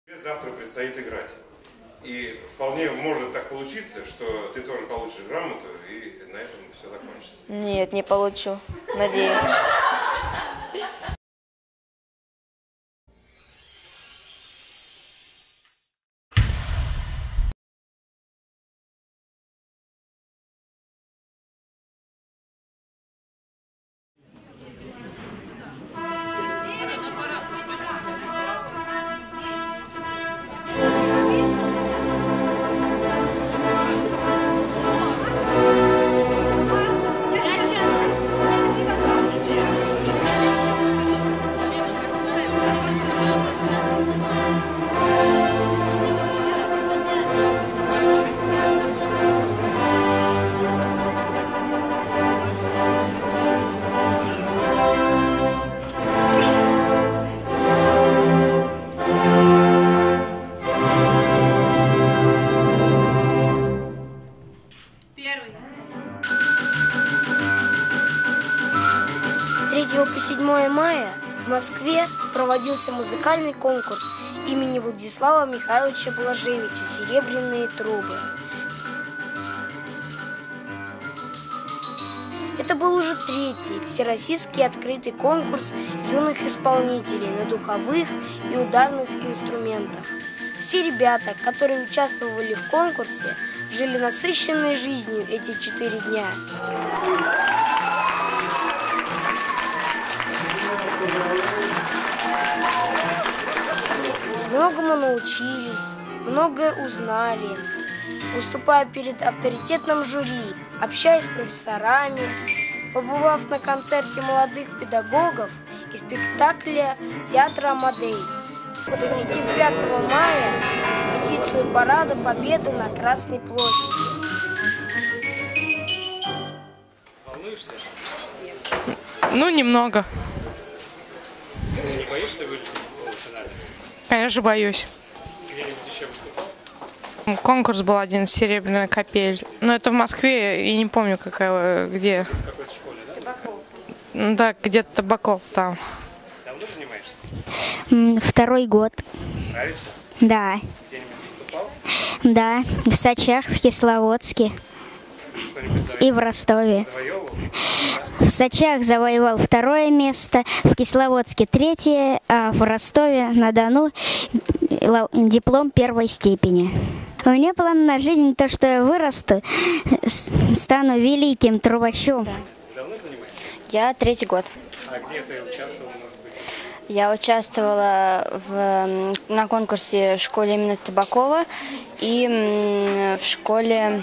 Тебе завтра предстоит играть. И вполне может так получиться, что ты тоже получишь грамоту, и на этом все закончится. Нет, не получу. Надеюсь. С 3 по 7 мая в Москве проводился музыкальный конкурс имени Владислава Михайловича Блажевича «Серебряные трубы». Это был уже 3-й всероссийский открытый конкурс юных исполнителей на духовых и ударных инструментах. Все ребята, которые участвовали в конкурсе, жили насыщенной жизнью эти 4 дня. Многому научились, многое узнали, выступая перед авторитетным жюри, общаясь с профессорами, побывав на концерте молодых педагогов и спектакле театра «Амадей», посетив 5 мая репетицию парада Победы на Красной площади. Волнуешься? Ну, немного. Не боишься вылететь в полуфинале? Конечно, боюсь. Где-нибудь еще выступал? Конкурс был один, «Серебряная капель». Но это в Москве, я не помню, какая, где. В какой-то школе, да? Да, где-то Табаков там. Давно занимаешься? 2-й год. Нравится? Да. Где-нибудь выступал? Да. В Сачах, в Кисловодске Что-нибудь и в Ростове. завоевывал? В Сачах завоевал 2-е место, в Кисловодске 3-е, а в Ростове-на-Дону диплом 1-й степени. У меня план на жизнь то, что я вырасту, стану великим трубачом. Давно занимаешься? Я 3-й год. А где ты участвовал, может быть? Я участвовала на конкурсе в школе имени Табакова и в школе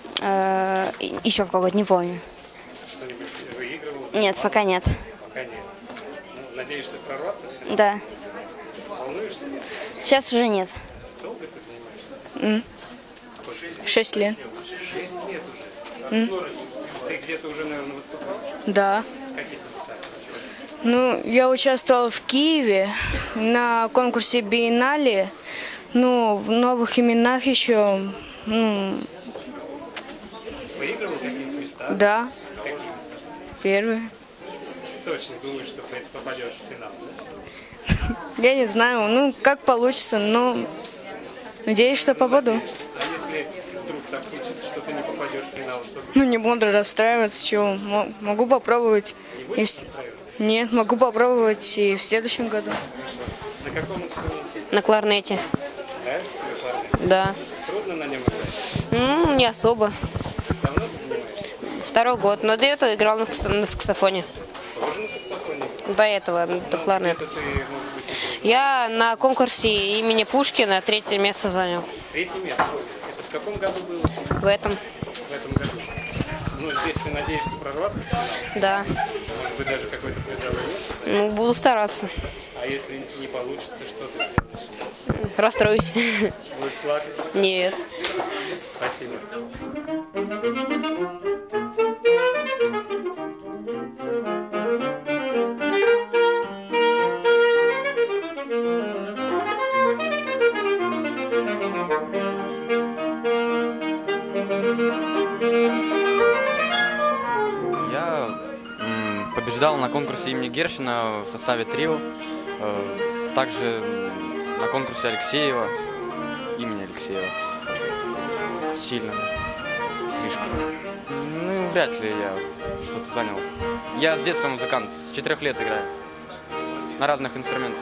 еще в какой-то, не помню. Что-нибудь выигрывал? Нет, пока нет. Пока нет. Ну, надеешься прорваться в финал? Да. Волнуешься? Сейчас уже нет. Долго ты занимаешься? Сколько? 6 лет. 6 лет уже? Ты где-то уже, наверное, выступал? Да. Какие места? Ну, я участвовала в Киеве на конкурсе биеннале. Ну, в новых именах еще. Ну, Выигрывал какие-то места? да. Какие места? Первые. Точно думаешь, что попадешь в финал, да? Я не знаю, ну, как получится, но надеюсь, что попаду. А если вдруг так случится, что ты не попадешь в финал, что ты Ну, не буду расстраиваться, чего. Могу попробовать. не будешь расстраиваться? Нет, могу попробовать и в следующем году. На каком инструменте? На кларнете. Нравится тебе кларнет? Да. Трудно на нем играть? Ну, не особо. Давно ты занимаешься? 2-й год. Но до этого играл на саксофоне. Тоже на саксофоне? До этого на кларнет. Где-то ты, может быть, Я на конкурсе имени Пушкина 3-е место занял. 3-е место. Это в каком году было? В этом. В этом году. Ну, здесь ты надеешься прорваться в финал? Да. Может быть, даже какое-то призовое место занять? Ну, буду стараться. А если не получится, что ты сделаешь? Расстроюсь. Будешь плакать? Нет. Спасибо. Я побеждал на конкурсе имени Гершина в составе трио. Также на конкурсе Алексеева, имени Алексеева. Сильно. Слишком. Ну, вряд ли я что-то занял. Я с детства музыкант, с 4 лет играю. На разных инструментах.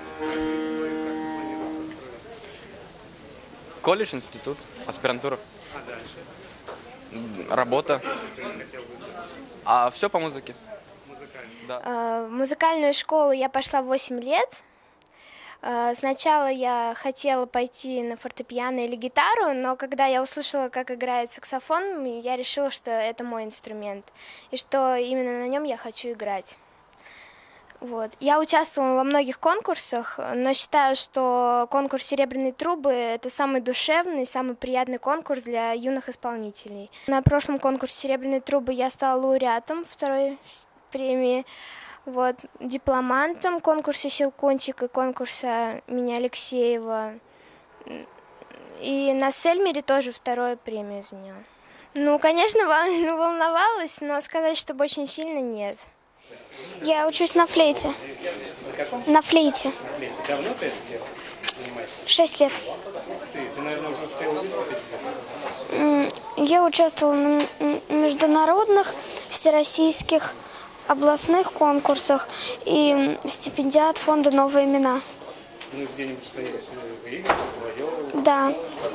Колледж, институт, аспирантура. А дальше? Работа. А все по музыке. Да. В музыкальную школу я пошла в 8 лет. Сначала я хотела пойти на фортепиано или гитару, но когда я услышала, как играет саксофон, я решила, что это мой инструмент, и что именно на нем я хочу играть. Вот. Я участвовала во многих конкурсах, но считаю, что конкурс «Серебряные трубы» — это самый душевный, самый приятный конкурс для юных исполнителей. На прошлом конкурсе «Серебряные трубы» я стала лауреатом второй премии, вот, дипломантом конкурса «Щелкунчик» и конкурса имени Алексеева. И на Сельмере тоже вторую премию заняла. Ну, конечно, волновалась, но сказать, чтобы очень сильно, нет. Я учусь на флейте. На флейте. Давно ты это делаешь? Занимаешься? 6 лет. Ты, наверное, уже успела выступить? Я участвовала на международных, всероссийских, областных конкурсах и стипендиат фонда «Новые имена». Ну, где-нибудь что-нибудь выиграл, завоевывал? Да.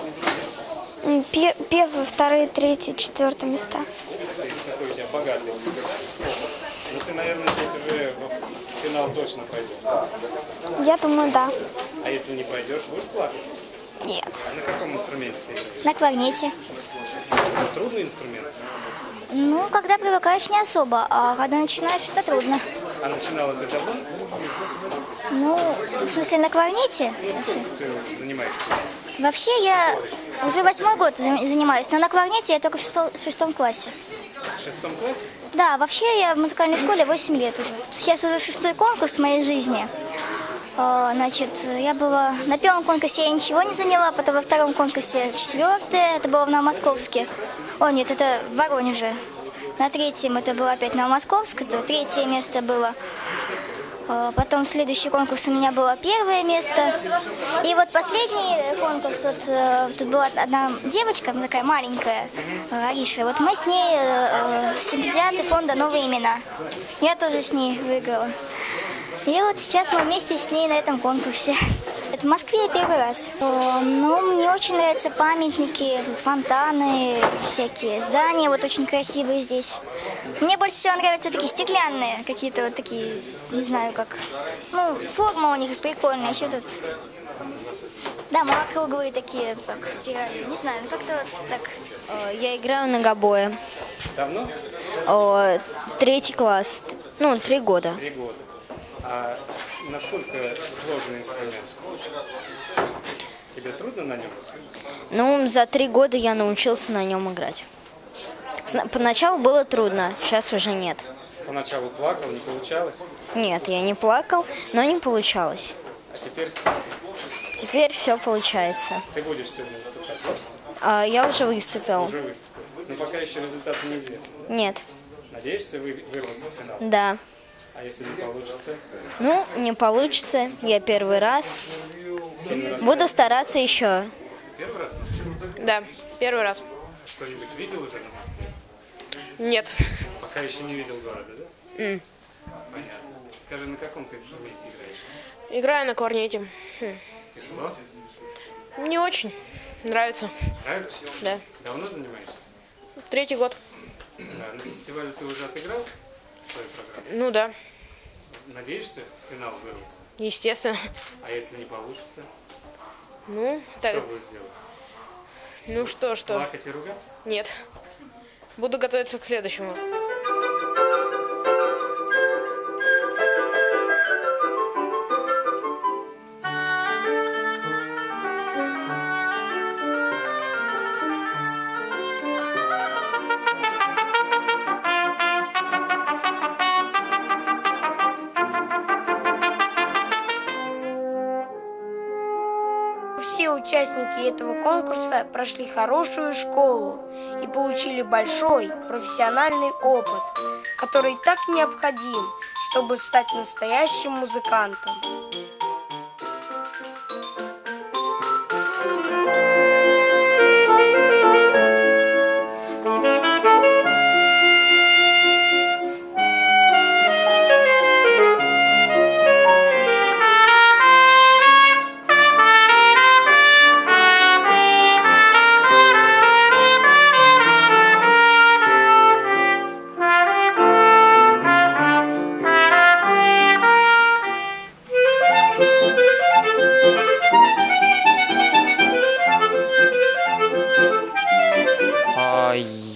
Первые, вторые, третьи, четвертые места. Ты какой у тебя богатый. Ну, ты, наверное, здесь уже в финал точно пойдешь. Я думаю, да. А если не пойдешь, будешь плакать? Нет. А на каком инструменте ты играешь? На кларнете. Это трудный инструмент? Ну, когда привыкаешь, не особо, а когда начинаешь, это трудно. А начинала ты давно? Ну, в смысле, на кларнете? Ты занимаешься? Вообще, я уже 8-й год занимаюсь, но на кларнете я только в 6 классе. В 6 классе? Да, вообще я в музыкальной школе 8 лет уже. Сейчас уже 6-й конкурс в моей жизни. Значит, я была на первом конкурсе, я ничего не заняла, потом во втором конкурсе 4-е, это было в Новомосковске. О, нет, это в Воронеже. На третьем это было опять Новомосковск, это 3-е место было. Потом следующий конкурс у меня было 1-е место. И вот последний конкурс, вот тут была одна девочка, такая маленькая, Ариша. Вот мы с ней стипендиаты фонда «Новые имена». Я тоже с ней выиграла. И вот сейчас мы вместе с ней на этом конкурсе. Это в Москве я первый раз. Ну, мне очень нравятся памятники, фонтаны, всякие здания, вот очень красивые здесь. Мне больше всего нравятся такие стеклянные, какие-то вот такие, не знаю как. Ну, форма у них прикольная, еще тут дома круглые такие, как спирали, не знаю, как-то вот так. Я играю на гобое. Давно? 3-й класс, 3 года. 3 года. А насколько сложный инструмент? Тебе трудно на нем? Ну, за 3 года я научился на нем играть. Поначалу было трудно, сейчас уже нет. Поначалу плакал, не получалось? Нет, я не плакал, но не получалось. А теперь? Теперь все получается. Ты будешь сегодня выступать? Я уже выступил. Уже выступил. Но пока еще результаты неизвестны. Нет. Надеешься вырваться в финал? Да. А если не получится? Ну, не получится. Я первый раз. Буду стараться еще. Первый раз? Да, первый раз. Что-нибудь видел уже на Москве? Нет. Пока еще не видел города, да? Понятно. Скажи, на каком ты инструменте играешь? Играю на кларнете. Тяжело? Не очень. Нравится. Нравится? Да. Давно занимаешься? 3-й год. На фестивале ты уже отыграл свою программу? Ну да. Надеешься в финал вырваться? Естественно. А если не получится? Ну, так. Что будешь делать? Ну что? Плакать и ругаться? Нет. Буду готовиться к следующему. Все участники этого конкурса прошли хорошую школу и получили большой профессиональный опыт, который так необходим, чтобы стать настоящим музыкантом.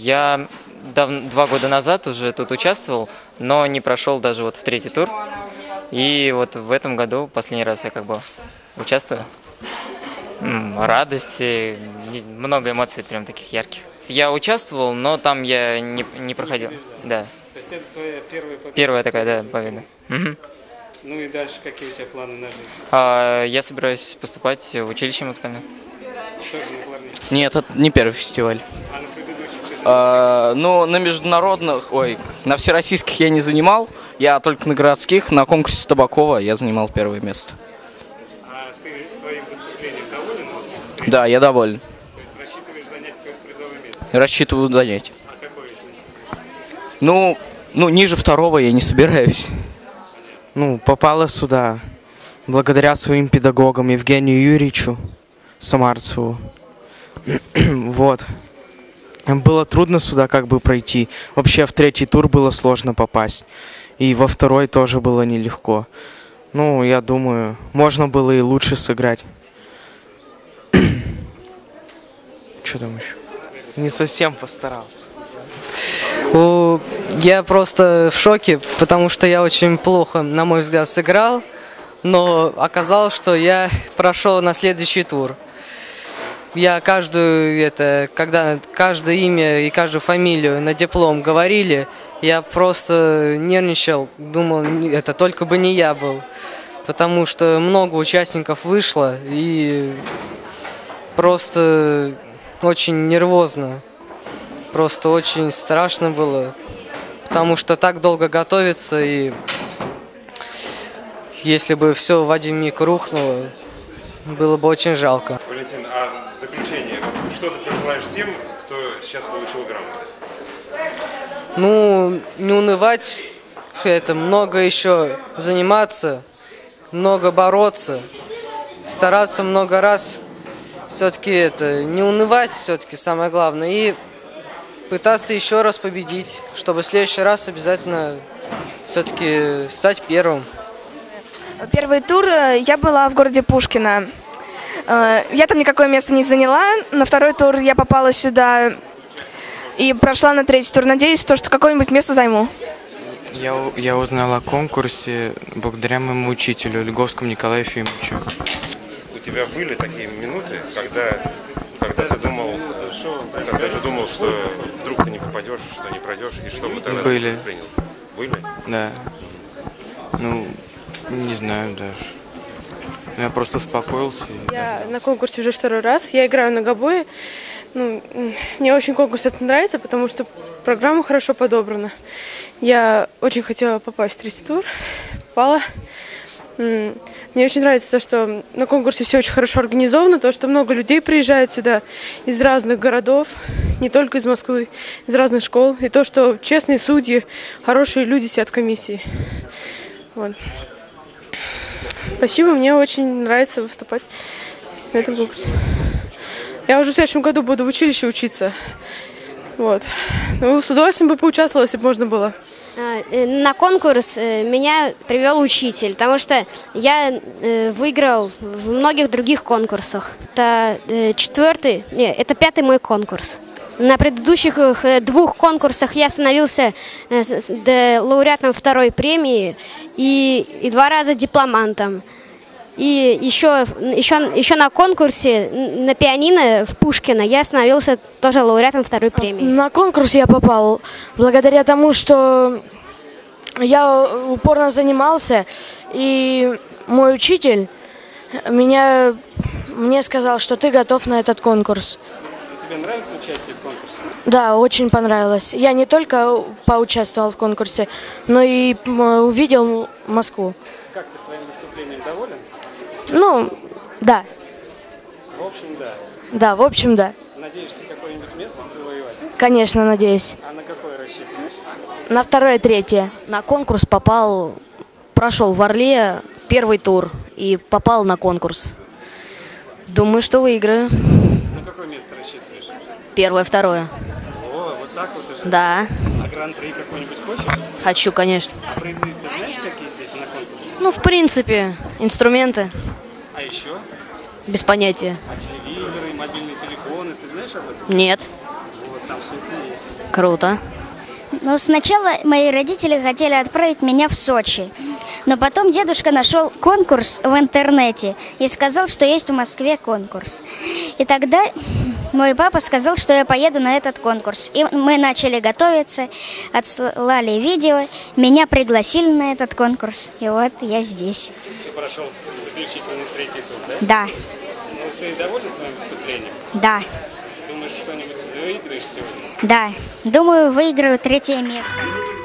Я 2 года назад уже тут участвовал, но не прошел даже вот в 3-й тур. И вот в этом году последний раз я как бы участвую. Радости, много эмоций прям таких ярких. Я участвовал, но там я не проходил. Да. То есть это твоя первая победа? Первая такая, да, победа. Угу. Ну и дальше какие у тебя планы на жизнь? Я собираюсь поступать в училище музыкальное. Тоже на кларнете? Нет, это не первый фестиваль. А на предыдущих? Ну, на международных, на всероссийских я не занимал. Я только на городских, на конкурсе Табакова я занимал первое место. А ты своим выступлением доволен? Да, я доволен. То есть рассчитываешь занять какое-то призовое место? Рассчитываю занять. А какое, если не секрет? Ну, ниже 2-го я не собираюсь. Ну, попала сюда благодаря своим педагогам Евгению Юрьевичу Самарцеву. Вот. Было трудно сюда как бы пройти. Вообще в 3-й тур было сложно попасть. И во 2-й тоже было нелегко. Ну, я думаю, можно было и лучше сыграть. Что там еще? Не совсем постарался. Я просто в шоке, потому что я очень плохо, на мой взгляд, сыграл. Но оказалось, что я прошел на следующий тур. Я когда каждое имя и каждую фамилию на диплом говорили, я просто нервничал, думал, это только бы не я был. Потому что много участников вышло, и просто очень нервозно. Просто очень страшно было, потому что так долго готовиться, и если бы все в один миг рухнуло, было бы очень жалко. Валентин, а в заключение, что ты пожелаешь тем, кто сейчас получил грамоты? Ну, не унывать, много еще заниматься, много бороться, стараться много раз, все-таки не унывать, все-таки самое главное, и пытаться еще раз победить, чтобы в следующий раз обязательно все-таки стать первым. Первый тур я была в городе Пушкино. Я там никакое место не заняла. На 2-й тур я попала сюда и прошла на 3-й тур. Надеюсь, что какое-нибудь место займу. Я узнала о конкурсе благодаря моему учителю, Льговскому Николаю Ефимовичу. У тебя были такие минуты, когда ты думал, что вдруг ты не попадешь, что не пройдешь, и что бы тогда Были. принял? Были? Да. Ну, не знаю даже. Я просто успокоился. Я на конкурсе уже 2-й раз. Я играю на гобое. Мне очень конкурс этот нравится, потому что программа хорошо подобрана. Я очень хотела попасть в 3-й тур. Попала. Мне очень нравится то, что на конкурсе все очень хорошо организовано, то, что много людей приезжают сюда из разных городов, не только из Москвы, из разных школ, и то, что честные судьи, хорошие люди сидят в комиссии. Вот. Спасибо, мне очень нравится выступать на этом конкурсе. Я уже в следующем году буду в училище учиться. Вот. Ну, с удовольствием бы поучаствовала, если бы можно было. На конкурс меня привел учитель, потому что я выиграл в многих других конкурсах. Это 5-й мой конкурс. На предыдущих 2 конкурсах я становился лауреатом 2-й премии и 2 раза дипломантом. И еще на конкурсе на пианино в Пушкино я становился тоже лауреатом 2-й премии. На конкурс я попал благодаря тому, что я упорно занимался, и мой учитель мне сказал, что ты готов на этот конкурс. Тебе нравится участие в конкурсе? Да, очень понравилось. Я не только поучаствовал в конкурсе, но и увидел Москву. Как ты своим выступлением доволен? Ну, да. В общем, да. Да, в общем, да. Надеешься какое-нибудь место завоевать? Конечно, надеюсь. А на какое рассчитываешь? На 2-е, 3-е. На конкурс прошел в Орле 1-й тур и попал на конкурс. Думаю, что выиграю. На какое место рассчитываешь? 1-е, 2-е. О, вот так вот уже? Да. А гран-при какой-нибудь хочешь? Хочу, конечно. А призы ты знаешь, какие здесь на конкурсе? Ну, в принципе, инструменты. А еще? Без понятия. А телевизоры, мобильные телефоны, ты знаешь об этом? Нет. Вот. там суеты есть. Круто. Ну, сначала мои родители хотели отправить меня в Сочи, но потом дедушка нашел конкурс в интернете и сказал, что есть в Москве конкурс. И тогда мой папа сказал, что я поеду на этот конкурс. И мы начали готовиться, отслали видео, меня пригласили на этот конкурс, и вот я здесь. Ты прошел заключительный 3-й тур, да? Да. Ну, ты доволен своим выступлением? Да. Думаешь, что-нибудь выиграешь сегодня? Да. Думаю, выиграю 3-е место.